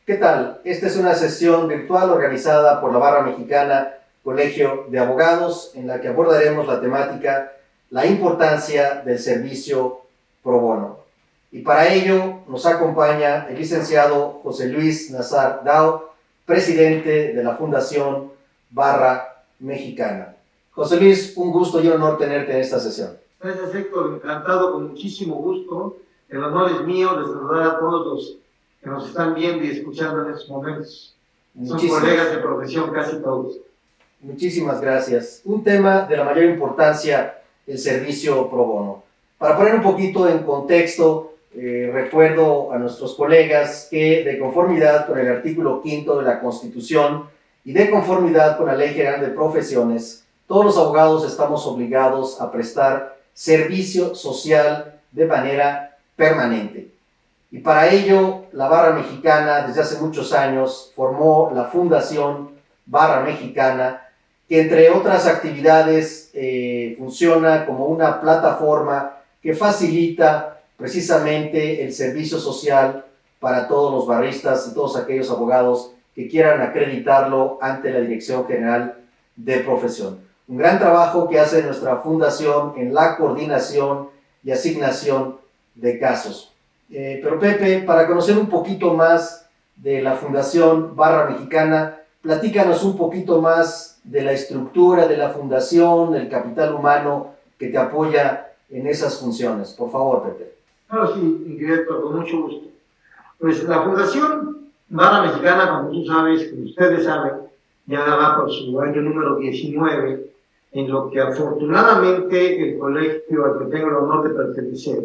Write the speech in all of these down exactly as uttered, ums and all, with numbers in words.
¿Qué tal? Esta es una sesión virtual organizada por la Barra Mexicana Colegio de Abogados, en la que abordaremos la temática la importancia del servicio pro bono. Y para ello nos acompaña el licenciado José Luis Nazar Dao, presidente de la Fundación Barra Mexicana. José Luis, un gusto y un honor tenerte en esta sesión. Gracias, Héctor. Encantado, con muchísimo gusto. El honor es mío de saludar a todos los que nos están viendo y escuchando en estos momentos. Son colegas de profesión casi todos. Muchísimas gracias. Un tema de la mayor importancia, el servicio pro bono. Para poner un poquito en contexto, eh, recuerdo a nuestros colegas que de conformidad con el artículo quinto de la Constitución y de conformidad con la Ley General de Profesiones, todos los abogados estamos obligados a prestar servicio social de manera permanente. Y para ello, la Barra Mexicana, desde hace muchos años, formó la Fundación Barra Mexicana, que entre otras actividades eh, funciona como una plataforma que facilita precisamente el servicio social para todos los barristas y todos aquellos abogados que quieran acreditarlo ante la Dirección General de Profesión. Un gran trabajo que hace nuestra fundación en la coordinación y asignación de casos. Eh, pero Pepe, para conocer un poquito más de la Fundación Barra Mexicana, platícanos un poquito más de la estructura de la fundación, el capital humano que te apoya en esas funciones. Por favor, Pepe. No, sí, director, con mucho gusto. Pues la Fundación Barra Mexicana, como tú sabes, como ustedes saben, ya va por su año número diecinueve, en lo que afortunadamente el colegio al que tengo el honor de pertenecer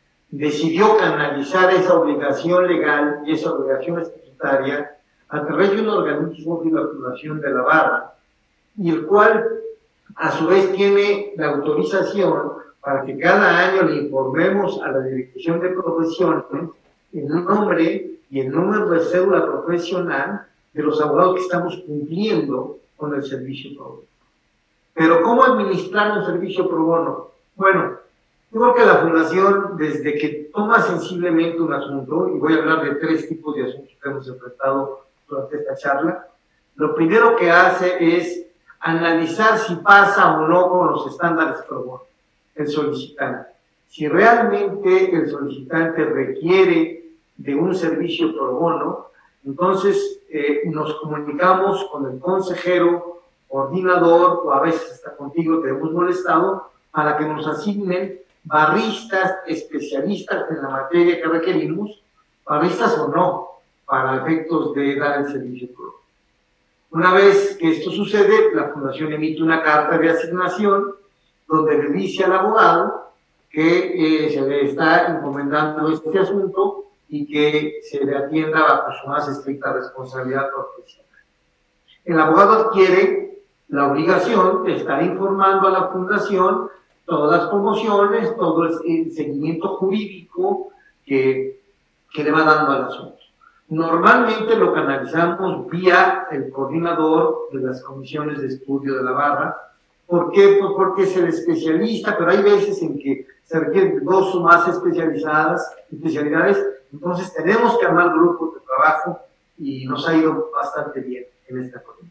decidió canalizar esa obligación legal y esa obligación estatutaria a través de un organismo de la Fundación de la Barra, y el cual a su vez tiene la autorización para que cada año le informemos a la Dirección de Profesiones el nombre y el número de cédula profesional de los abogados que estamos cumpliendo con el servicio pro bono. Pero ¿cómo administrar un servicio pro bono? Bueno, yo creo que la Fundación, desde que toma sensiblemente un asunto, y voy a hablar de tres tipos de asuntos que hemos enfrentado durante esta charla, lo primero que hace es analizar si pasa o no con los estándares pro bono, el solicitante. Si realmente el solicitante requiere de un servicio pro bono, entonces eh, nos comunicamos con el consejero, coordinador, o a veces hasta contigo te hemos molestado, para que nos asignen barristas especialistas en la materia que requerimos, barristas o no, para efectos de dar el servicio pro bono. Una vez que esto sucede, la Fundación emite una carta de asignación donde le dice al abogado que eh, se le está encomendando este asunto y que se le atienda bajo su más estricta responsabilidad profesional. El abogado adquiere la obligación de estar informando a la Fundación todas las promociones, todo el seguimiento jurídico que, que le va dando al asunto. Normalmente lo canalizamos vía el coordinador de las comisiones de estudio de la Barra. ¿Por qué? Pues porque es el especialista, pero hay veces en que se requieren dos o más especializadas, especialidades, entonces tenemos que armar grupos de trabajo y nos ha ido bastante bien en esta provincia.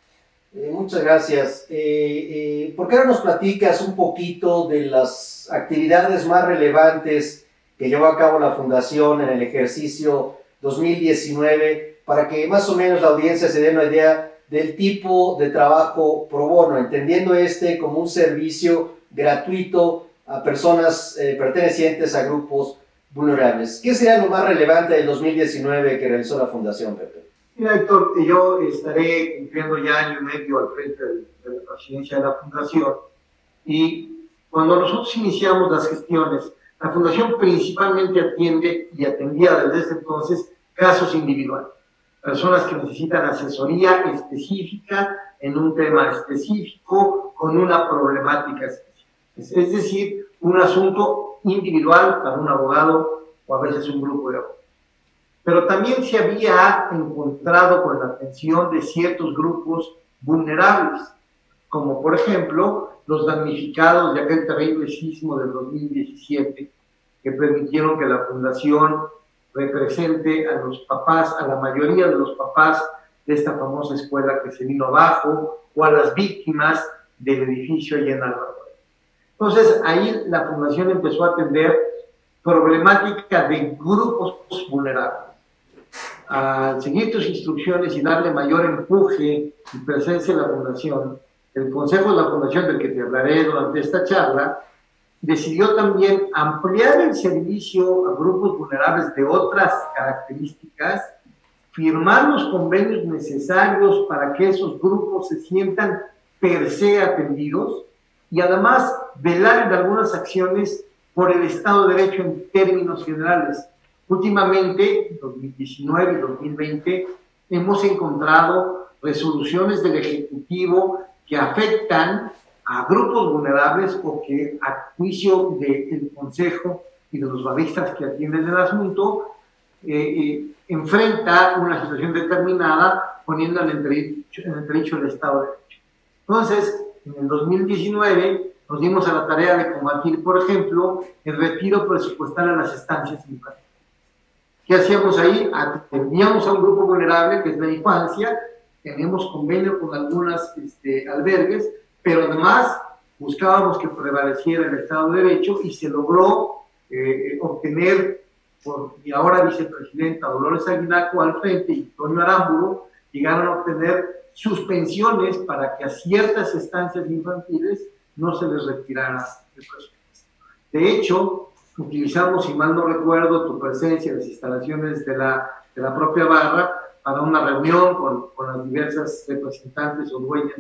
Eh, muchas gracias. Eh, eh, ¿Por qué no nos platicas un poquito de las actividades más relevantes que llevó a cabo la Fundación en el ejercicio dos mil diecinueve, para que más o menos la audiencia se dé una idea del tipo de trabajo pro bono, entendiendo este como un servicio gratuito a personas eh, pertenecientes a grupos vulnerables? ¿Qué sería lo más relevante del dos mil diecinueve que realizó la Fundación, Pepe? Mira, Héctor, yo estaré cumpliendo ya año y medio al frente de, de la presidencia de la Fundación, y cuando nosotros iniciamos las gestiones, la Fundación principalmente atiende y atendía desde ese entonces casos individuales, personas que necesitan asesoría específica en un tema específico, con una problemática específica. Es decir, un asunto individual para un abogado o a veces un grupo de abogados. Pero también se había encontrado con la atención de ciertos grupos vulnerables, como por ejemplo los damnificados de aquel terrible sismo del dos mil diecisiete, que permitieron que la Fundación represente a los papás, a la mayoría de los papás de esta famosa escuela que se vino abajo, o a las víctimas del edificio allá en Álvaro. Entonces, ahí la Fundación empezó a atender problemática de grupos vulnerables. Al seguir tus instrucciones y darle mayor empuje y presencia en la Fundación, el Consejo de la Fundación, del que te hablaré durante esta charla, decidió también ampliar el servicio a grupos vulnerables de otras características, firmar los convenios necesarios para que esos grupos se sientan per se atendidos y además velar en algunas acciones por el Estado de Derecho en términos generales. Últimamente, en dos mil diecinueve y dos mil veinte, hemos encontrado resoluciones del Ejecutivo que afectan a grupos vulnerables o que, a juicio del Consejo y de los baristas que atienden el asunto, eh, eh, enfrenta una situación determinada poniendo en entredicho, en entredicho el Estado de Derecho. Entonces, en el dos mil diecinueve nos dimos a la tarea de combatir, por ejemplo, el retiro presupuestal a las estancias infantiles. ¿Qué hacíamos ahí? Atendíamos a un grupo vulnerable, que es la infancia, tenemos convenio con algunas este, albergues, pero además buscábamos que prevaleciera el Estado de Derecho y se logró eh, obtener, por mi ahora vicepresidenta Dolores Aguinaco al frente y Antonio Aramburu, llegaron a obtener suspensiones para que a ciertas estancias infantiles no se les retirara el presupuesto. De hecho, utilizamos, si mal no recuerdo, tu presencia en las instalaciones de la, de la propia barra para una reunión con, con las diversas representantes o dueñas.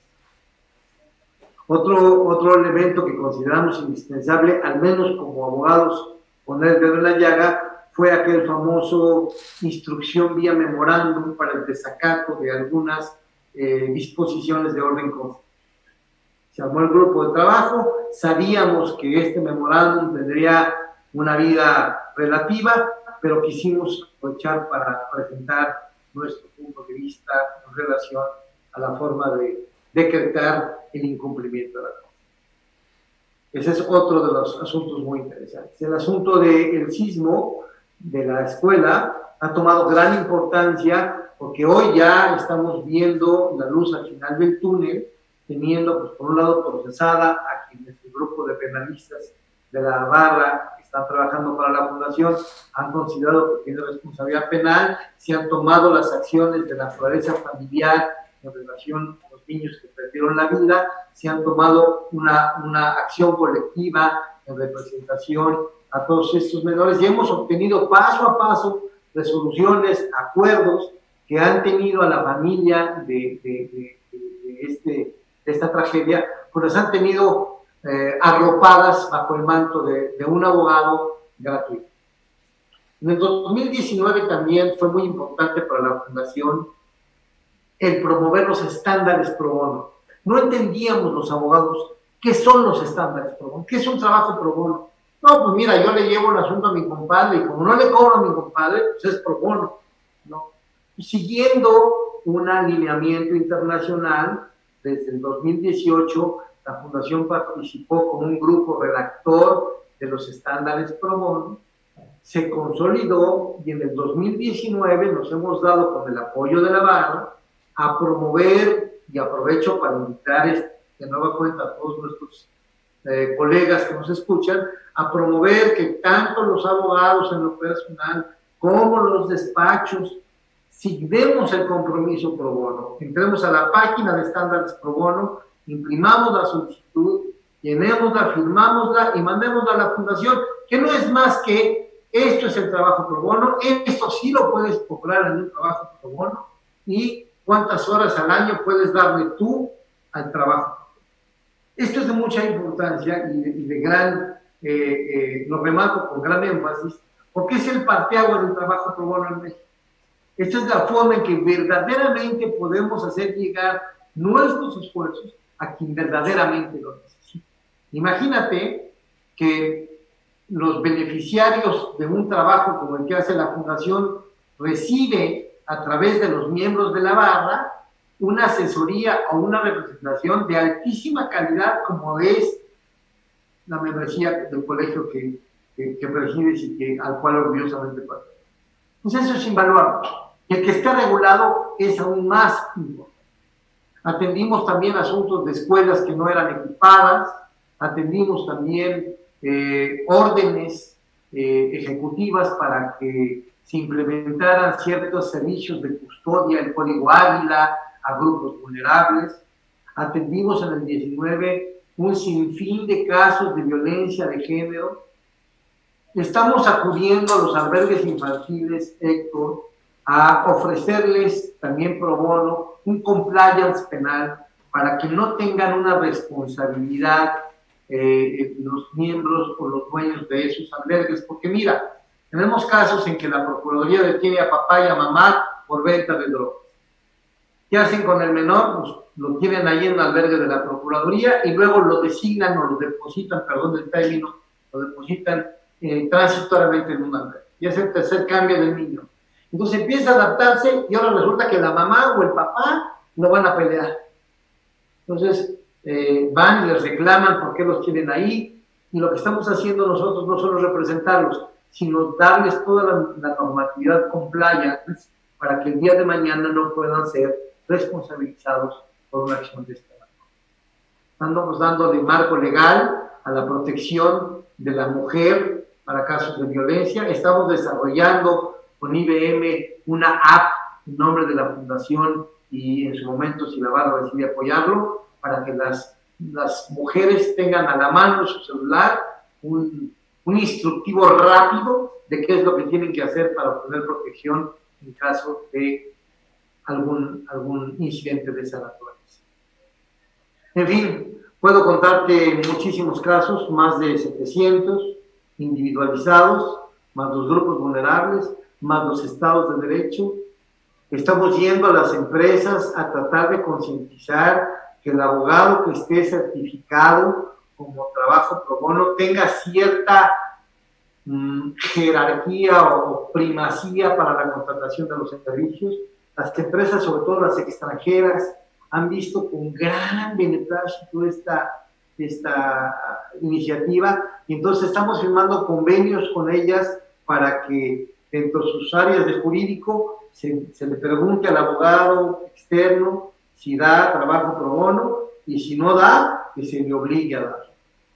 Otro, otro elemento que consideramos indispensable, al menos como abogados, poner el dedo en la llaga, fue aquel famoso instrucción vía memorándum para el desacato de algunas eh, disposiciones de orden constitucional. Se armó el grupo de trabajo, sabíamos que este memorándum tendría una vida relativa, pero quisimos aprovechar para presentar nuestro punto de vista en relación a la forma de decretar el incumplimiento de la norma. Ese es otro de los asuntos muy interesantes. El asunto del sismo de la escuela ha tomado gran importancia porque hoy ya estamos viendo la luz al final del túnel, teniendo, pues, por un lado, procesada a quienes el grupo de penalistas de la barra que están trabajando para la Fundación han considerado que tiene responsabilidad penal, se han tomado las acciones de naturaleza familiar en relación a los niños que perdieron la vida, se han tomado una, una acción colectiva en representación a todos estos menores y hemos obtenido paso a paso resoluciones, acuerdos que han tenido a la familia de, de, de, de, este, de esta tragedia, pues las han tenido eh, arropadas bajo el manto de, de un abogado gratuito. En el dos mil diecinueve también fue muy importante para la Fundación el promover los estándares pro bono. No entendíamos los abogados qué son los estándares pro bono, qué es un trabajo pro bono. No, pues mira, yo le llevo el asunto a mi compadre y como no le cobro a mi compadre, pues es pro bono, ¿no? Siguiendo un alineamiento internacional, desde el dos mil dieciocho la Fundación participó como un grupo redactor de los estándares pro bono, se consolidó y en el dos mil diecinueve nos hemos dado con el apoyo de la barra a promover, y aprovecho para invitar de nueva cuenta a todos nuestros eh, colegas que nos escuchan, a promover que tanto los abogados en lo personal como los despachos sigamos el compromiso pro bono. Entremos a la página de estándares pro bono, imprimamos la solicitud, llenémosla, firmámosla y mandémosla a la Fundación, que no es más que esto es el trabajo pro bono, esto sí lo puedes cobrar en un trabajo pro bono y cuántas horas al año puedes darle tú al trabajo. Esto es de mucha importancia y de, y de gran, eh, eh, lo remarco con gran énfasis, porque es el parteaguas del trabajo pro bono en México. Esta es la forma en que verdaderamente podemos hacer llegar nuestros esfuerzos a quien verdaderamente lo necesita. Imagínate que los beneficiarios de un trabajo como el que hace la Fundación recibe a través de los miembros de la barra una asesoría o una representación de altísima calidad como es la membresía del colegio que, que, que presides y que, al cual orgullosamente perteneces. Pues eso es invaluable. Y el que esté regulado es aún más importante. Atendimos también asuntos de escuelas que no eran equipadas, atendimos también eh, órdenes eh, ejecutivas para que se implementaran ciertos servicios de custodia, el Código Águila, a grupos vulnerables. Atendimos en el diecinueve un sinfín de casos de violencia de género. Estamos acudiendo a los albergues infantiles, Héctor, a ofrecerles también pro bono un compliance penal para que no tengan una responsabilidad eh, los miembros o los dueños de esos albergues, porque mira, tenemos casos en que la Procuraduría detiene a papá y a mamá por venta de drogas. ¿Qué hacen con el menor? Pues lo tienen ahí en el albergue de la Procuraduría y luego lo designan o lo depositan, perdón del término, lo depositan eh, transitoriamente en un albergue. Y es el tercer cambio del niño. Entonces empieza a adaptarse y ahora resulta que la mamá o el papá no van a pelear. Entonces eh, van y les reclaman por qué los tienen ahí, y lo que estamos haciendo nosotros no solo representarlos, sino darles toda la, la normatividad compliance para que el día de mañana no puedan ser responsabilizados por una acción de esta manera. Estamos dando de marco legal a la protección de la mujer para casos de violencia. Estamos desarrollando con I B M una app en nombre de la Fundación, y en su momento si la barra decide apoyarlo, para que las, las mujeres tengan a la mano en su celular un, un instructivo rápido de qué es lo que tienen que hacer para obtener protección en caso de algún, algún incidente de esa naturaleza. En fin, puedo contarte muchísimos casos, más de setecientos individualizados, más los grupos vulnerables, más los estados de derecho. Estamos yendo a las empresas a tratar de concientizar que el abogado que esté certificado como trabajo pro bono tenga cierta mm, jerarquía o, o primacía para la contratación de los servicios. Las empresas, sobre todo las extranjeras, han visto con gran beneplácito esta, esta iniciativa, y entonces estamos firmando convenios con ellas para que dentro de sus áreas de jurídico se, se le pregunte al abogado externo si da trabajo pro bono, y si no da, que se le obligue a dar.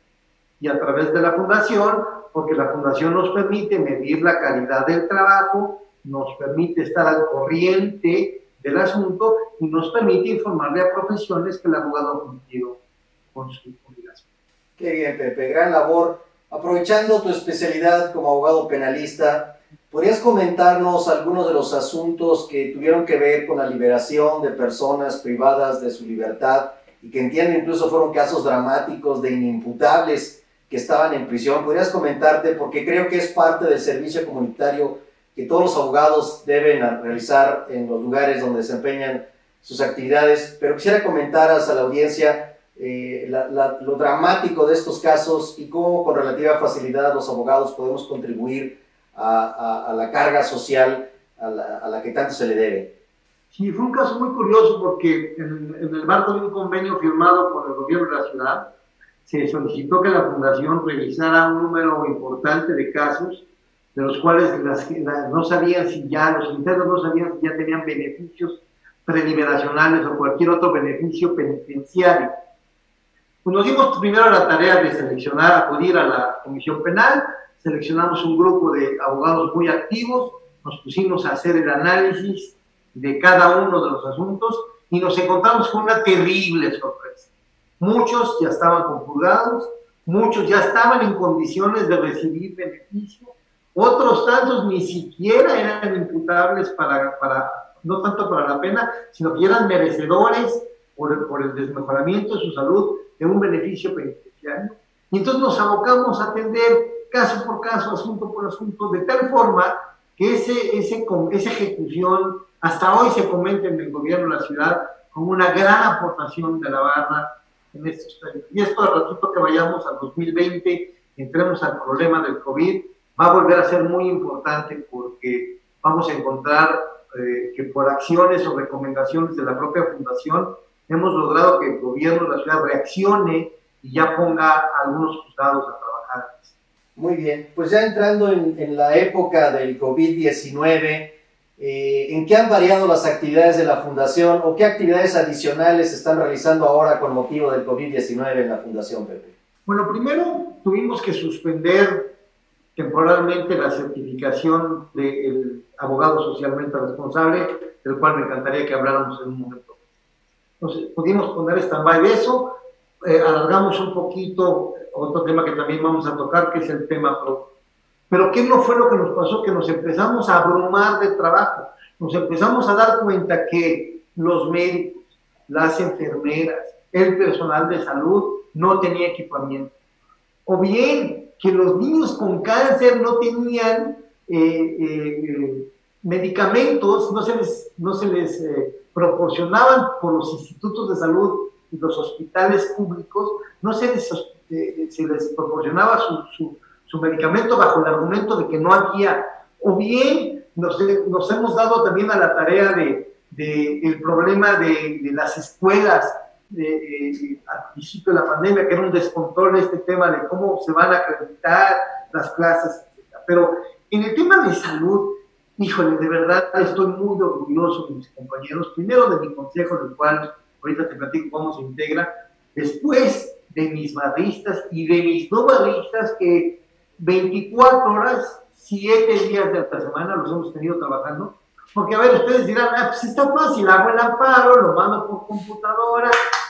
Y a través de la fundación, porque la fundación nos permite medir la calidad del trabajo, nos permite estar al corriente del asunto y nos permite informarle a profesiones que el abogado ha cumplido con su obligación. Qué bien, Pepe, gran labor. Aprovechando tu especialidad como abogado penalista, ¿podrías comentarnos algunos de los asuntos que tuvieron que ver con la liberación de personas privadas de su libertad y que entiendo incluso fueron casos dramáticos de inimputables que estaban en prisión? ¿Podrías comentarte? Porque creo que es parte del servicio comunitario que todos los abogados deben realizar en los lugares donde desempeñan sus actividades, pero quisiera comentaras a la audiencia eh, la, la, lo dramático de estos casos y cómo con relativa facilidad los abogados podemos contribuir a, a, a la carga social a la, a la que tanto se le debe. Sí, fue un caso muy curioso porque en, en el marco de un convenio firmado por el gobierno de la ciudad se solicitó que la fundación revisara un número importante de casos de los cuales las, la, no sabían si ya, los internos no sabían si ya tenían beneficios preliberacionales o cualquier otro beneficio penitenciario. Pues nos dimos primero la tarea de seleccionar, acudir a la comisión penal, seleccionamos un grupo de abogados muy activos, nos pusimos a hacer el análisis de cada uno de los asuntos y nos encontramos con una terrible sorpresa. Muchos ya estaban compurgados, muchos ya estaban en condiciones de recibir beneficio, otros tantos ni siquiera eran imputables para, para, no tanto para la pena, sino que eran merecedores por el, por el desmejoramiento de su salud de un beneficio penitenciario. Y entonces nos abocamos a atender caso por caso, asunto por asunto, de tal forma que ese, ese, esa ejecución hasta hoy se comenta en el gobierno de la ciudad como una gran aportación de la barra en estos años. Y esto al ratito que vayamos al dos mil veinte, entremos al problema del COVID, va a volver a ser muy importante porque vamos a encontrar eh, que por acciones o recomendaciones de la propia fundación hemos logrado que el gobierno de la ciudad reaccione y ya ponga a algunos juzgados a trabajar. Muy bien, pues ya entrando en, en la época del COVID diecinueve, eh, ¿en qué han variado las actividades de la Fundación o qué actividades adicionales se están realizando ahora con motivo del COVID diecinueve en la Fundación, Pepe? Bueno, primero tuvimos que suspender temporalmente la certificación del abogado socialmente responsable, del cual me encantaría que habláramos en un momento. Entonces, pudimos poner stand-by de eso, eh, alargamos un poquito otro tema que también vamos a tocar, que es el tema pro. Pero ¿qué no fue lo que nos pasó? Que nos empezamos a abrumar de trabajo, nos empezamos a dar cuenta que los médicos, las enfermeras, el personal de salud no tenía equipamiento. O bien que los niños con cáncer no tenían eh, eh, medicamentos, no se les, no se les eh, proporcionaban por los institutos de salud y los hospitales públicos, no se les, eh, se les proporcionaba su, su, su medicamento bajo el argumento de que no había. O bien nos, nos hemos dado también a la tarea de, de el problema de, de las escuelas, De, de, al principio de la pandemia, que era un descontrol este tema de cómo se van a acreditar las clases, etcétera. Pero en el tema de salud, híjole, de verdad estoy muy orgulloso de mis compañeros, primero de mi consejo, del cual ahorita te platico cómo se integra, después de mis barristas y de mis no barristas que veinticuatro horas, siete días de la semana los hemos tenido trabajando. Porque, a ver, ustedes dirán, ah, pues está fácil, hago el amparo, lo mando por computadora,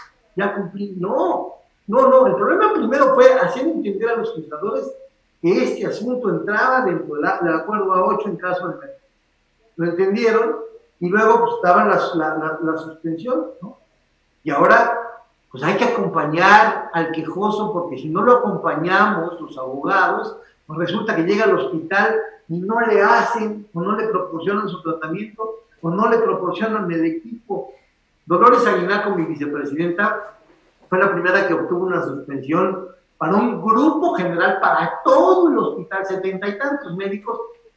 ya cumplí. No, no, no, el problema primero fue hacer entender a los legisladores que este asunto entraba dentro del acuerdo A ocho en caso de emergencia. Lo entendieron y luego pues estaban las, la, la, la suspensión, ¿no? Y ahora, pues hay que acompañar al quejoso, porque si no lo acompañamos, los abogados, pues resulta que llega al hospital y no le hacen o no le proporcionan su tratamiento o no le proporcionan el equipo. Dolores Aguilar, como mi vicepresidenta, fue la primera que obtuvo una suspensión para un grupo general, para todo el hospital, setenta y tantos médicos.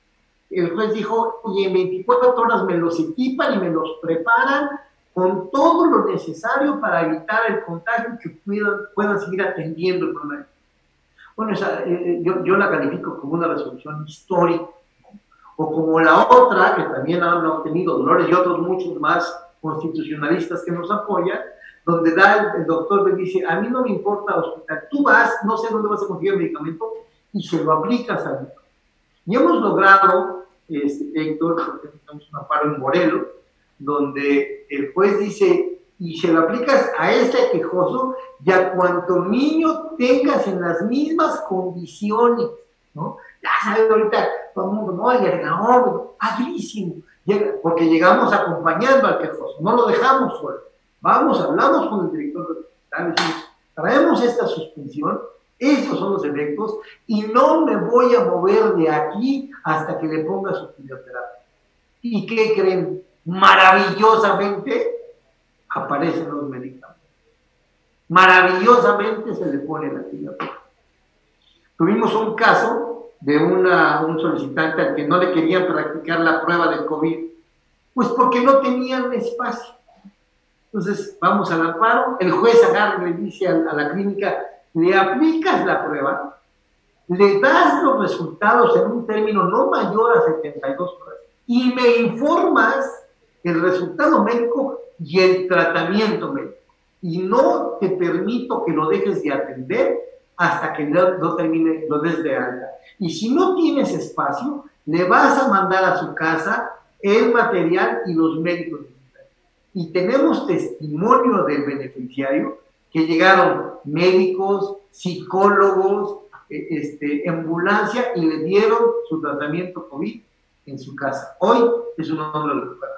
El juez dijo, y en veinticuatro horas me los equipan y me los preparan con todo lo necesario para evitar el contagio y que puedan, puedan seguir atendiendo el problema. Bueno, esa, eh, yo, yo la califico como una resolución histórica, ¿no? O como la otra, que también han obtenido Dolores y otros muchos más constitucionalistas que nos apoyan, donde da el, el doctor le dice, a mí no me importa hospital, tú vas, no sé dónde vas a conseguir el medicamento, y se lo aplicas al médico. Y hemos logrado, este, Héctor, porque tenemos un amparo en Morelos, donde el juez dice, y se lo aplicas a este quejoso y a cuanto niño tengas en las mismas condiciones, ¿no? Ya sabes, ahorita todo el mundo, no, el no, habilísimo, porque llegamos acompañando al quejoso, no lo dejamos solo. Vamos, hablamos con el director del hospital, decimos, traemos esta suspensión, estos son los efectos, y no me voy a mover de aquí hasta que le ponga su quimioterapia. ¿Y qué creen? Maravillosamente aparecen los medicamentos. Maravillosamente se le pone la quimioterapia. Tuvimos un caso de una, un solicitante al que no le querían practicar la prueba del COVID, pues porque no tenían espacio. Entonces, vamos al amparo, el juez agarra y le dice a, a la clínica, le aplicas la prueba, le das los resultados en un término no mayor a setenta y dos horas y me informas el resultado médico y el tratamiento médico. Y no te permito que lo dejes de atender hasta que lo, lo termine, lo des de alta. Y si no tienes espacio, le vas a mandar a su casa el material y los médicos. Y tenemos testimonio del beneficiario que llegaron médicos, psicólogos, este, ambulancia y le dieron su tratamiento COVID en su casa. Hoy es un hombre recuperado.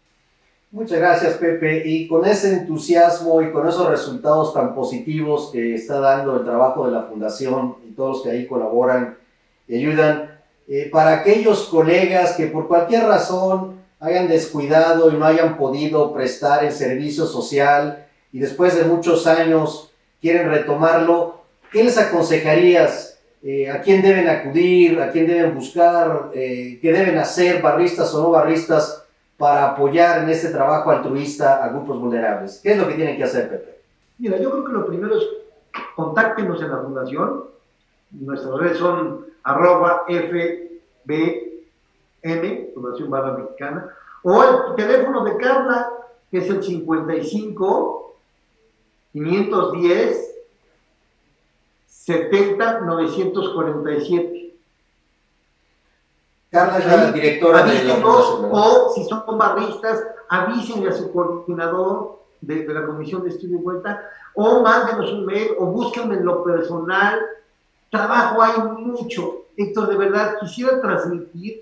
Muchas gracias, Pepe. Y con ese entusiasmo y con esos resultados tan positivos que está dando el trabajo de la Fundación y todos los que ahí colaboran y ayudan, eh, para aquellos colegas que por cualquier razón hayan descuidado y no hayan podido prestar el servicio social y después de muchos años quieren retomarlo, ¿qué les aconsejarías? Eh, ¿A quién deben acudir? ¿A quién deben buscar? Eh, ¿Qué deben hacer, barristas o no barristas, para apoyar en este trabajo altruista a grupos vulnerables? ¿Qué es lo que tienen que hacer, Pepe? Mira, yo creo que lo primero es contáctenos en la Fundación, Nuestras redes son arroba F B M, Fundación Barra Mexicana, o el teléfono de Carla, que es el cincuenta y cinco, quinientos diez, setenta, novecientos cuarenta y siete. Carla es la directora de la Fundación. O si son barristas, avísenle a su coordinador de, de la Comisión de Estudio y Vuelta, o mándenos un mail, o búsquenme en lo personal. Trabajo hay mucho. Héctor, de verdad, quisiera transmitir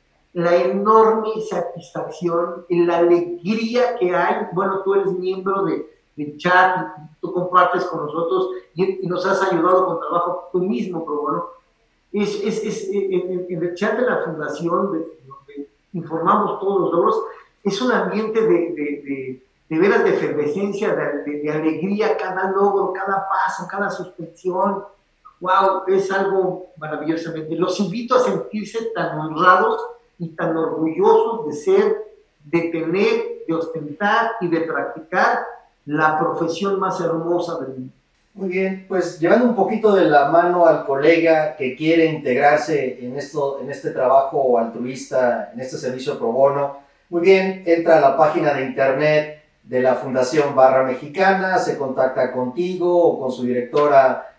la enorme satisfacción y la alegría que hay. Bueno, tú eres miembro de, de chat, y tú compartes con nosotros y, y nos has ayudado con trabajo tú mismo, pero bueno, es, es, es en, en el chat de la Fundación, de, donde informamos todos los logros, es un ambiente de, de, de, de veras de efervescencia, de, de, de alegría, cada logro, cada paso, cada suspensión. Wow, es algo maravillosamente. Los invito a sentirse tan honrados y tan orgullosos de ser, de tener, de ostentar y de practicar la profesión más hermosa del mundo. Muy bien, pues llevando un poquito de la mano al colega que quiere integrarse en, esto, en este trabajo altruista, en este servicio pro bono, muy bien, entra a la página de internet de la Fundación Barra Mexicana, se contacta contigo o con su directora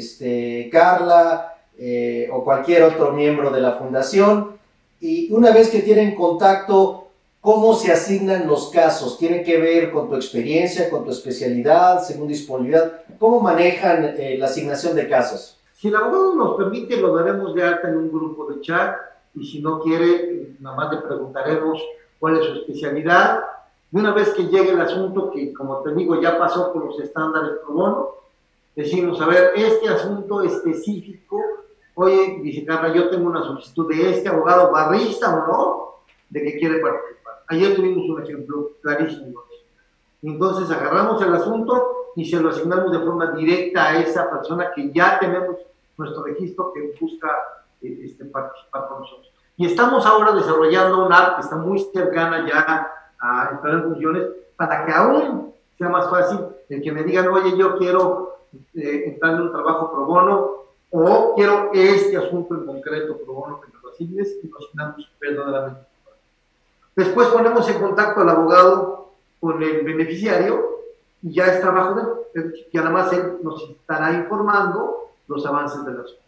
este, Carla eh, o cualquier otro miembro de la fundación, y una vez que tienen contacto, ¿cómo se asignan los casos? ¿Tiene que ver con tu experiencia, con tu especialidad, según disponibilidad? ¿Cómo manejan eh, la asignación de casos? Si el abogado nos permite, lo daremos de alta en un grupo de chat, y si no quiere, nada más le preguntaremos cuál es su especialidad. Y una vez que llegue el asunto, que como te digo, ya pasó por los estándares pro bono, decimos, a ver, este asunto específico, oye, dice Carla, yo tengo una solicitud de este abogado barrista o no, de que quiere participar. Ayer tuvimos un ejemplo clarísimo. Entonces agarramos el asunto y se lo asignamos de forma directa a esa persona que ya tenemos nuestro registro, que busca eh, este, participar con nosotros. Y estamos ahora desarrollando una app que está muy cercana ya a entrar en funciones, para que aún sea más fácil el que me digan, oye, yo quiero eh, entrar en un trabajo pro bono, o quiero este asunto en concreto pro bono, que me lo asignes, y lo asignamos verdaderamente. Después ponemos en contacto al abogado con el beneficiario, y ya es trabajo de él, y además él nos estará informando los avances del asunto.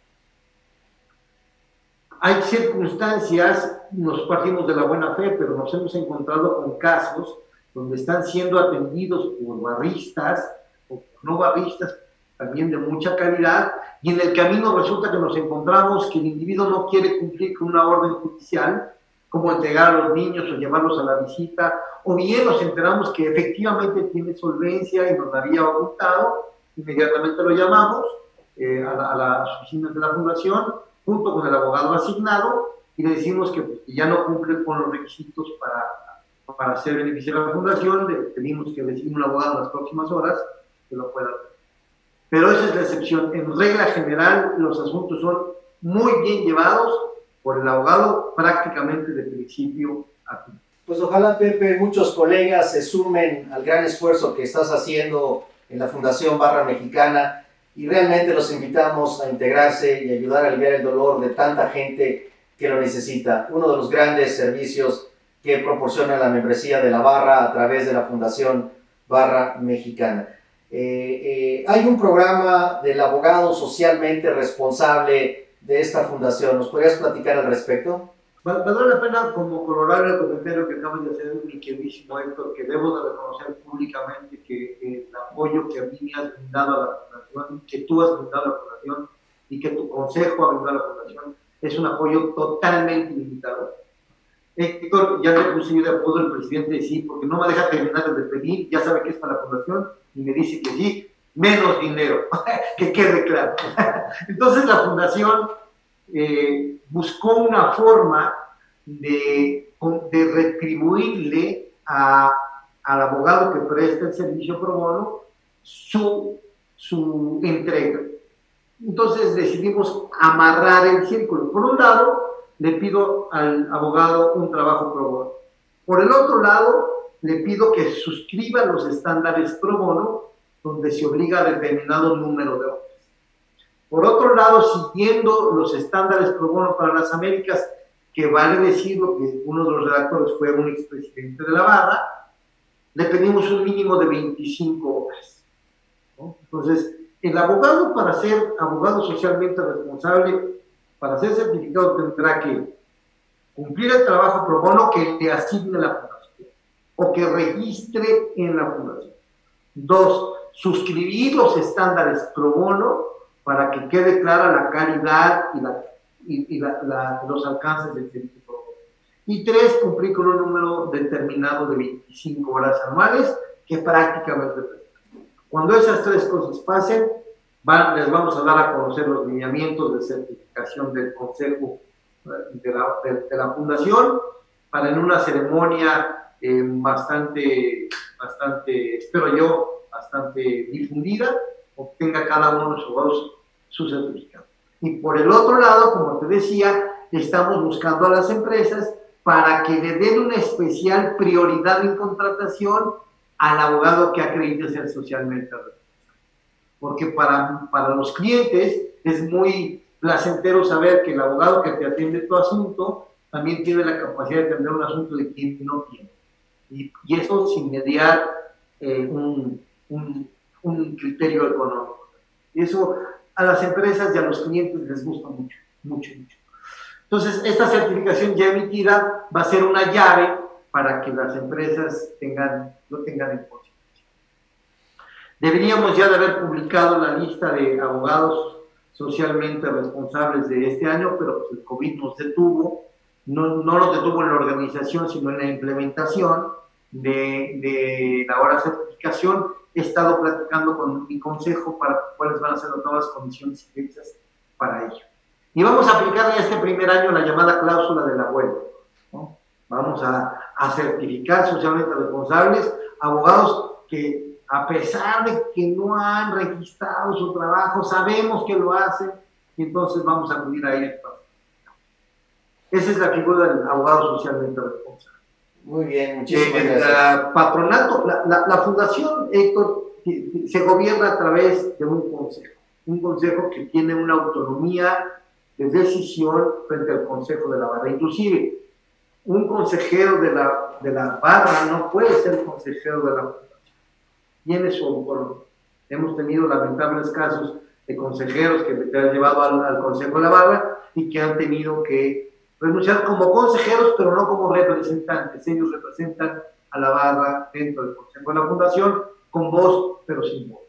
Hay circunstancias, nos partimos de la buena fe, pero nos hemos encontrado con casos donde están siendo atendidos por barristas o por no barristas, también de mucha calidad, y en el camino resulta que nos encontramos que el individuo no quiere cumplir con una orden judicial, como entregar a los niños o llevarlos a la visita, o bien nos enteramos que efectivamente tiene solvencia y nos la había ocultado, inmediatamente lo llamamos eh, a, la, a las oficinas de la fundación, junto con el abogado asignado, y le decimos que, pues, que ya no cumple con los requisitos para, para ser beneficiario de la fundación, le pedimos que designe un abogado en las próximas horas que lo pueda hacer. Pero esa es la excepción. En regla general, los asuntos son muy bien llevados por el abogado prácticamente de principio a fin. Pues ojalá, Pepe, muchos colegas se sumen al gran esfuerzo que estás haciendo en la Fundación Barra Mexicana, y realmente los invitamos a integrarse y ayudar a aliviar el dolor de tanta gente que lo necesita. Uno de los grandes servicios que proporciona la membresía de la Barra a través de la Fundación Barra Mexicana. Eh, eh, hay un programa del abogado socialmente responsable de esta fundación. ¿Nos podrías platicar al respecto? Valdrá la pena como colorar el comentario que acaba de hacer mi queridísimo Héctor, que debo de reconocer públicamente que el apoyo que a mí me has brindado a la fundación, que tú has brindado a la fundación y que tu consejo ha brindado a la fundación es un apoyo totalmente ilimitado. Héctor, ya le puse yo de apodo al presidente de sí, porque no me deja terminar de pedir, ya sabe que es para la fundación y me dice que sí, menos dinero, que quede claro. Entonces la fundación eh, buscó una forma de, de retribuirle a, al abogado que presta el servicio pro bono su, su entrega. Entonces decidimos amarrar el círculo. Por un lado, le pido al abogado un trabajo pro bono. Por el otro lado, le pido que suscriba los estándares pro bono, donde se obliga a determinado número de horas. Por otro lado, siguiendo los estándares pro bono para las Américas, que vale decirlo que uno de los redactores fue un expresidente de la barra, le pedimos un mínimo de veinticinco horas, ¿no? Entonces, el abogado, para ser abogado socialmente responsable, para ser certificado, tendrá que cumplir el trabajo pro bono que le asigne la fundación o que registre en la fundación. Dos, suscribir los estándares pro bono para que quede clara la calidad y, la, y, y la, la, los alcances del servicio pro bono. Y tres, cumplir con un número determinado de veinticinco horas anuales, que prácticamente... Cuando esas tres cosas pasen, van, les vamos a dar a conocer los lineamientos de certificación del Consejo de la, de, de la Fundación, para en una ceremonia eh, bastante, bastante, espero yo, bastante difundida, obtenga cada uno de los abogados su certificado. Y por el otro lado, como te decía, estamos buscando a las empresas para que le den una especial prioridad en contratación al abogado que acredite ser socialmente responsable. Porque para, para los clientes es muy placentero saber que el abogado que te atiende tu asunto también tiene la capacidad de atender un asunto de quien no tiene. Y, y eso sin mediar eh, un, un, un criterio económico. Y eso a las empresas y a los clientes les gusta mucho, mucho, mucho. Entonces, esta certificación ya emitida va a ser una llave para que las empresas tengan, lo tengan en consideración. Deberíamos ya de haber publicado la lista de abogados socialmente responsables de este año, pero pues el COVID nos detuvo, no, no nos detuvo en la organización, sino en la implementación de, de la hora certificación. He estado platicando con mi consejo para cuáles van a ser las nuevas condiciones y fechas para ello. Y vamos a aplicar en este primer año la llamada cláusula del abuelo, ¿no? Vamos a, a certificar socialmente responsables abogados que, a pesar de que no han registrado su trabajo, sabemos que lo hacen, y entonces vamos a acudir a ellos. Esa es la figura del abogado socialmente responsable. Muy bien, muchísimas eh, gracias. La patronato, la, la, la fundación, Héctor, se gobierna a través de un consejo, un consejo que tiene una autonomía de decisión frente al consejo de la barra. Inclusive, un consejero de la, de la barra no puede ser consejero de la fundación. Tiene su autonomía. Hemos tenido lamentables casos de consejeros que te han llevado al, al consejo de la barra y que han tenido que renunciar como consejeros, pero no como representantes. Ellos representan a la barra dentro del consejo de la fundación, con voz, pero sin voz.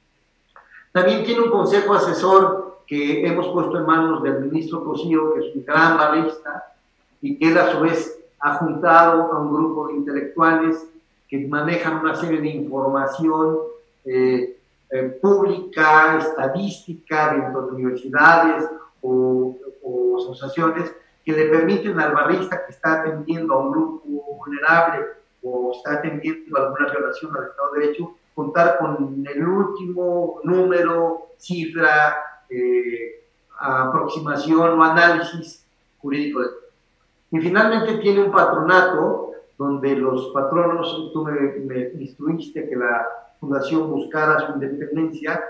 También tiene un consejo asesor que hemos puesto en manos del ministro Cosío, que es un gran barrista, y que él a su vez ha juntado a un grupo de intelectuales que manejan una serie de información eh, eh, pública, estadística, dentro de universidades o, o asociaciones, que le permiten al barrista que está atendiendo a un grupo vulnerable o está atendiendo alguna violación al Estado de Derecho, contar con el último número, cifra, eh, aproximación o análisis jurídico. Y finalmente tiene un patronato donde los patronos, tú me, me instruiste que la fundación buscara su independencia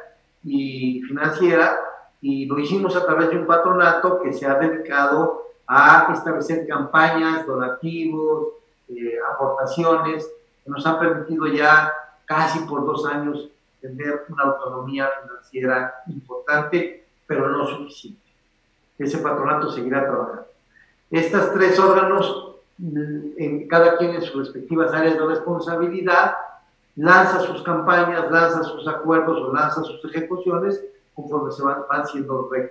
y financiera, y lo hicimos a través de un patronato que se ha dedicado a establecer campañas, donativos, eh, aportaciones, que nos han permitido ya casi por dos años tener una autonomía financiera importante, pero no suficiente. Ese patronato seguirá trabajando. Estas tres órganos, en cada quien en sus respectivas áreas de responsabilidad, lanza sus campañas, lanza sus acuerdos o lanza sus ejecuciones conforme se van, van siendo rectos.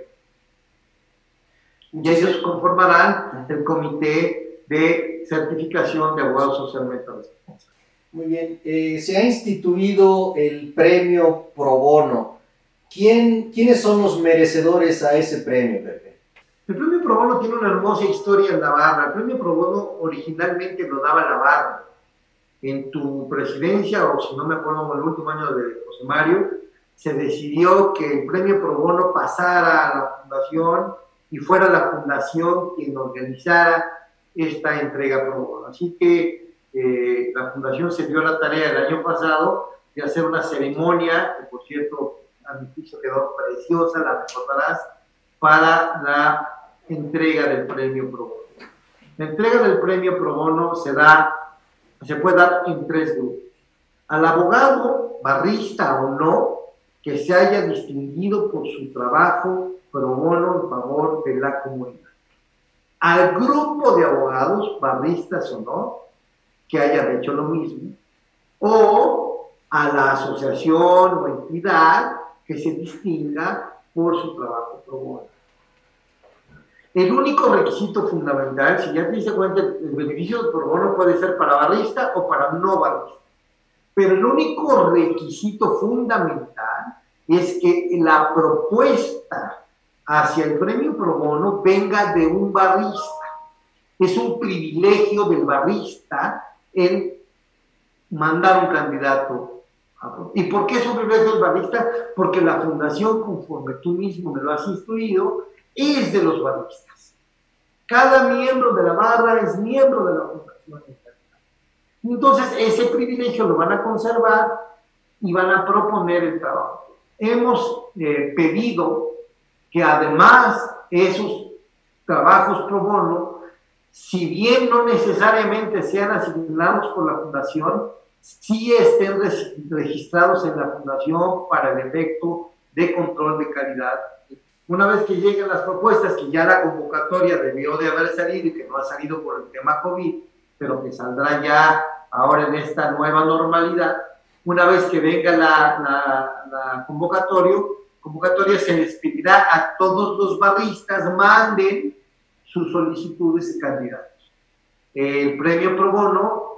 Y ellos conformarán el comité de certificación de abogados socialmente responsables. Muy bien, eh, se ha instituido el premio Pro Bono. ¿Quién, ¿Quiénes son los merecedores a ese premio, Pepe? El premio Pro Bono tiene una hermosa historia en la barra. El premio Pro Bono originalmente lo daba la barra. En tu presidencia, o si no me acuerdo, en el último año de José Mario, se decidió que el premio Pro Bono pasara a la fundación y fuera la fundación quien organizara esta entrega Pro Bono. Así que eh, la fundación se dio la tarea el año pasado de hacer una ceremonia, que por cierto a mi juicio quedó preciosa, la recordarás, para la entrega del premio Pro Bono. La entrega del premio Pro Bono se da, se puede dar en tres grupos. Al abogado, barrista o no, que se haya distinguido por su trabajo pro bono en favor de la comunidad. Al grupo de abogados, barristas o no, que hayan hecho lo mismo, o a la asociación o entidad que se distinga por su trabajo pro bono. El único requisito fundamental, si ya te diste cuenta, el beneficio pro bono puede ser para barrista o para no barrista, pero el único requisito fundamental es que la propuesta hacia el premio pro bono venga de un barrista. Es un privilegio del barrista el mandar un candidato a pro. ¿Y por qué es un privilegio del barrista? Porque la fundación, conforme tú mismo me lo has instruido, es de los barristas. Cada miembro de la barra es miembro de la fundación. Entonces, ese privilegio lo van a conservar y van a proponer el trabajo. Hemos eh, pedido que además esos trabajos pro bono, si bien no necesariamente sean asignados por la fundación, sí estén registrados en la fundación para el efecto de control de calidad. Una vez que lleguen las propuestas, que ya la convocatoria debió de haber salido y que no ha salido por el tema COVID, pero que saldrá ya ahora en esta nueva normalidad, una vez que venga la, la, la convocatoria, convocatoria, se les pedirá a todos los barristas manden sus solicitudes de candidatos. El premio pro bono,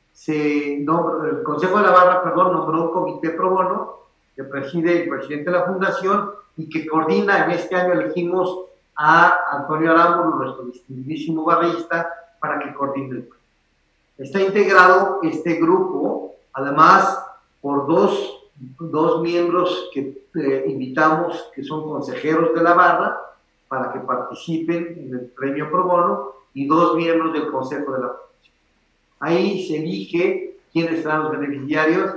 se nombró, el Consejo de la Barra, perdón, nombró un comité pro bono que preside el presidente de la fundación y que coordina. En este año elegimos a Antonio Arámbulo, nuestro distinguidísimo barrista, para que coordine el premio. Está integrado este grupo, además, por dos, dos miembros que eh, invitamos, que son consejeros de la barra, para que participen en el premio pro bono, y dos miembros del Consejo de la Fundación. Ahí se elige quiénes serán los beneficiarios,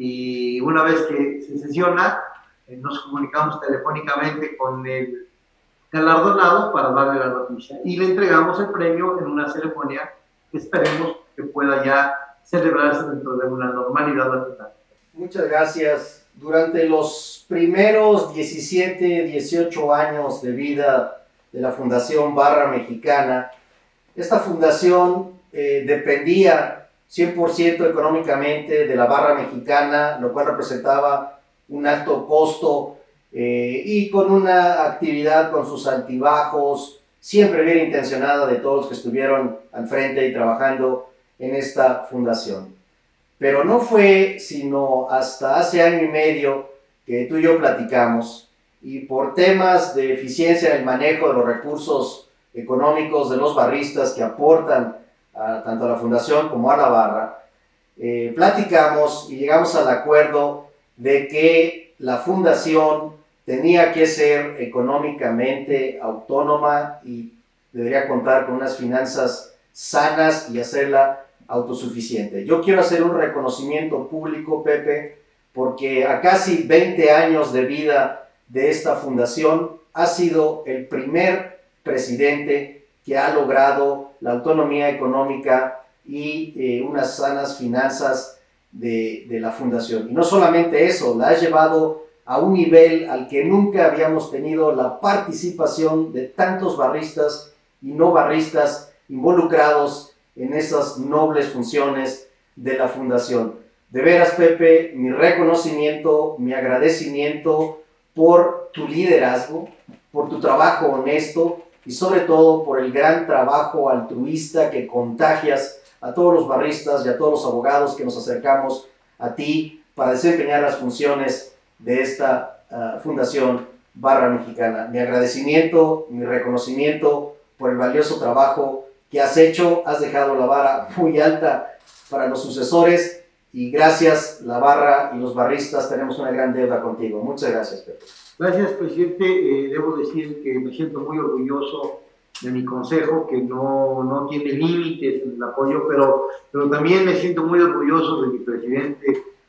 y una vez que se sesiona, eh, nos comunicamos telefónicamente con el galardonado para darle la noticia, y le entregamos el premio en una ceremonia que esperemos que pueda ya celebrarse dentro de una normalidad natural. Muchas gracias. Durante los primeros diecisiete, dieciocho años de vida de la Fundación Barra Mexicana, esta fundación eh, dependía cien por ciento económicamente de la Barra Mexicana, lo cual representaba un alto costo eh, y con una actividad con sus altibajos, siempre bien intencionada de todos los que estuvieron al frente y trabajando en esta fundación. Pero no fue sino hasta hace año y medio que tú y yo platicamos, y por temas de eficiencia en el manejo de los recursos económicos de los barristas que aportan a, tanto a la fundación como a la barra, eh, platicamos y llegamos al acuerdo de que la fundación tenía que ser económicamente autónoma y debería contar con unas finanzas sanas y hacerla autosuficiente. Yo quiero hacer un reconocimiento público, Pepe, porque a casi veinte años de vida de esta fundación ha sido el primer presidente que ha logrado la autonomía económica y eh, unas sanas finanzas de, de la fundación. Y no solamente eso, la ha llevado a un nivel al que nunca habíamos tenido la participación de tantos barristas y no barristas involucrados en esas nobles funciones de la fundación. De veras, Pepe, mi reconocimiento, mi agradecimiento por tu liderazgo, por tu trabajo honesto y sobre todo por el gran trabajo altruista que contagias a todos los barristas y a todos los abogados que nos acercamos a ti para desempeñar las funciones de esta uh, Fundación Barra Mexicana. Mi agradecimiento, mi reconocimiento por el valioso trabajo que has hecho, has dejado la vara muy alta para los sucesores y gracias, la barra y los barristas tenemos una gran deuda contigo. Muchas gracias, Pepe. Gracias, presidente. Eh, debo decir que me siento muy orgulloso de mi consejo, que no, no tiene límites en el apoyo, pero, pero también me siento muy orgulloso de mi presidente,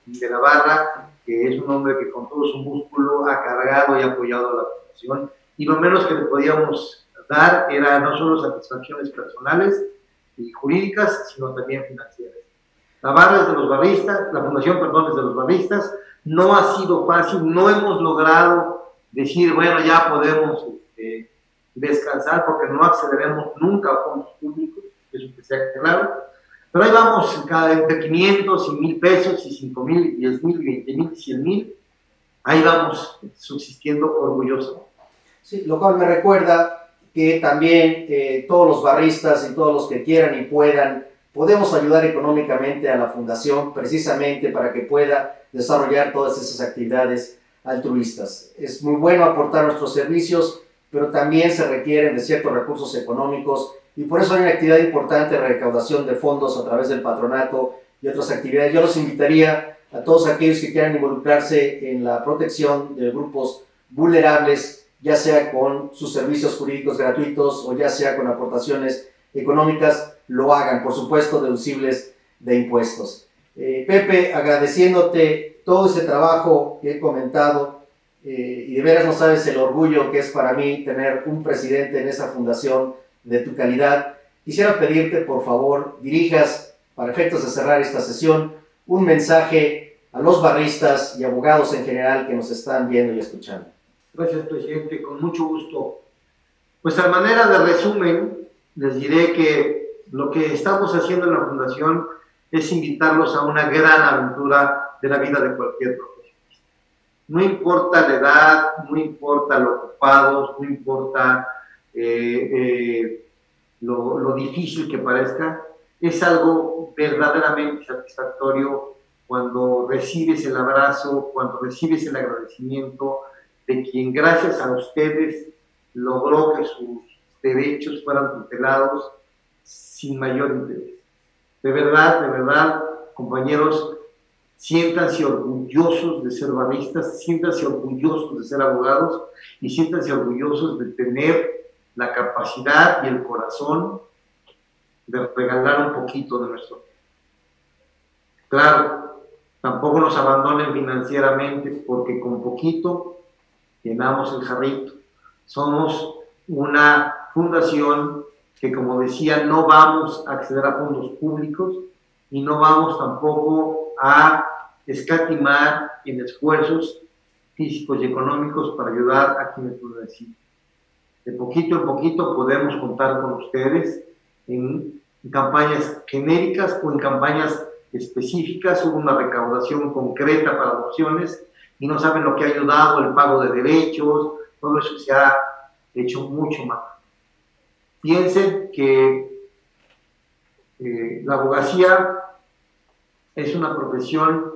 de la Barra, que es un hombre que con todo su músculo ha cargado y apoyado a la fundación, y lo menos que le podíamos dar era no solo satisfacciones personales y jurídicas, sino también financieras. La Barra es de los barristas, la fundación, perdón, es de los barristas. No ha sido fácil, no hemos logrado decir, bueno, ya podemos este, descansar porque no accederemos nunca a fondos públicos, eso que sea claro. Pero ahí vamos, cada entre quinientos y mil pesos, y cinco mil, y diez mil, y veinte mil, y cien mil, ahí vamos subsistiendo orgullosos. Sí, lo cual me recuerda que también eh, todos los barristas y todos los que quieran y puedan, podemos ayudar económicamente a la fundación precisamente para que pueda desarrollar todas esas actividades altruistas. Es muy bueno aportar nuestros servicios, pero también se requieren de ciertos recursos económicos y por eso hay una actividad importante de recaudación de fondos a través del patronato y otras actividades. Yo los invitaría a todos aquellos que quieran involucrarse en la protección de grupos vulnerables, ya sea con sus servicios jurídicos gratuitos o ya sea con aportaciones económicas, lo hagan, por supuesto, deducibles de impuestos. Eh, Pepe, agradeciéndote todo ese trabajo que he comentado, eh, y de veras no sabes el orgullo que es para mí tener un presidente en esa fundación de tu calidad. Quisiera pedirte, por favor, dirijas, para efectos de cerrar esta sesión, un mensaje a los barristas y abogados en general que nos están viendo y escuchando. Gracias, presidente, con mucho gusto. Pues a manera de resumen, les diré que lo que estamos haciendo en la fundación es invitarlos a una gran aventura de la vida de cualquier profesionista. No importa la edad, no importa lo ocupados, no importa eh, eh, lo, lo difícil que parezca, es algo verdaderamente satisfactorio cuando recibes el abrazo, cuando recibes el agradecimiento de quien gracias a ustedes logró que sus derechos fueran tutelados sin mayor interés. De verdad, de verdad, compañeros, siéntanse orgullosos de ser barristas, siéntanse orgullosos de ser abogados y siéntanse orgullosos de tener la capacidad y el corazón de regalar un poquito de nuestro tiempo. Claro, tampoco nos abandonen financieramente porque con poquito llenamos el jarrito. Somos una fundación que, como decía, no vamos a acceder a fondos públicos y no vamos tampoco a escatimar en esfuerzos físicos y económicos para ayudar a quienes lo necesitan. De poquito en poquito podemos contar con ustedes en, en campañas genéricas o en campañas específicas. Hubo una recaudación concreta para adopciones y no saben lo que ha ayudado el pago de derechos, todo eso se ha hecho mucho más. Piensen que eh, la abogacía es una profesión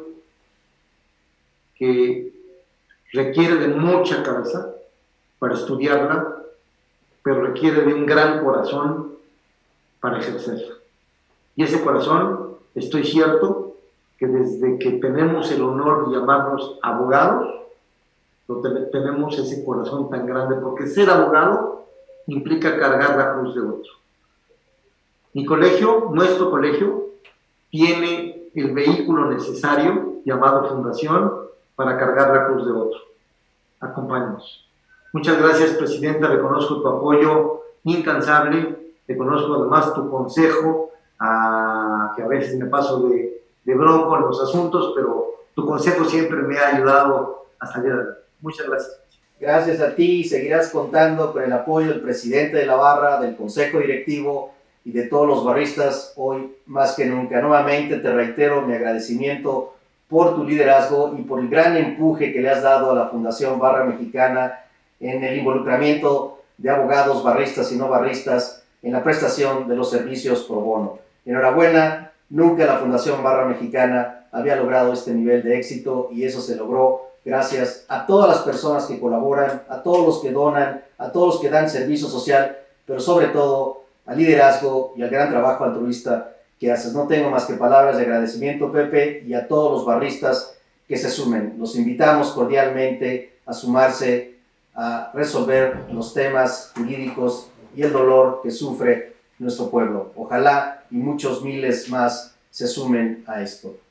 que requiere de mucha cabeza para estudiarla, pero requiere de un gran corazón para ejercerla. Y ese corazón, estoy cierto, que desde que tenemos el honor de llamarnos abogados, lo te tenemos ese corazón tan grande, porque ser abogado implica cargar la cruz de otro. Mi colegio, nuestro colegio, tiene el vehículo necesario, llamado Fundación, para cargar la cruz de otro. Acompáñanos. Muchas gracias, Presidenta, reconozco tu apoyo incansable, reconozco además tu consejo, a, que a veces me paso de, de bronco en los asuntos, pero tu consejo siempre me ha ayudado a salir adelante. Muchas gracias. Gracias a ti y seguirás contando con el apoyo del presidente de la Barra, del Consejo Directivo y de todos los barristas hoy más que nunca. Nuevamente te reitero mi agradecimiento por tu liderazgo y por el gran empuje que le has dado a la Fundación Barra Mexicana en el involucramiento de abogados, barristas y no barristas en la prestación de los servicios pro bono. Enhorabuena, nunca la Fundación Barra Mexicana había logrado este nivel de éxito y eso se logró gracias a todas las personas que colaboran, a todos los que donan, a todos los que dan servicio social, pero sobre todo al liderazgo y al gran trabajo altruista que haces. No tengo más que palabras de agradecimiento, Pepe, y a todos los barristas que se sumen. Los invitamos cordialmente a sumarse a resolver los temas jurídicos y el dolor que sufre nuestro pueblo. Ojalá y muchos miles más se sumen a esto.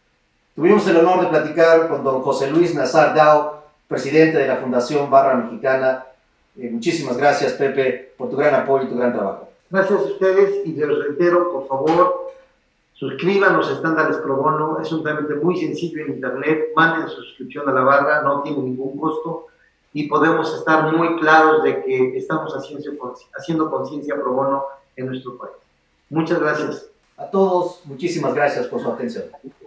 Tuvimos el honor de platicar con don José Luis Nazar Dao, presidente de la Fundación Barra Mexicana. Eh, muchísimas gracias, Pepe, por tu gran apoyo y tu gran trabajo. Gracias a ustedes y les reitero, por favor, suscriban los estándares pro bono. Es un trámite muy sencillo en internet. Manden su suscripción a la barra, no tiene ningún costo y podemos estar muy claros de que estamos haciendo, haciendo conciencia pro bono en nuestro país. Muchas gracias. A todos, muchísimas gracias por su atención.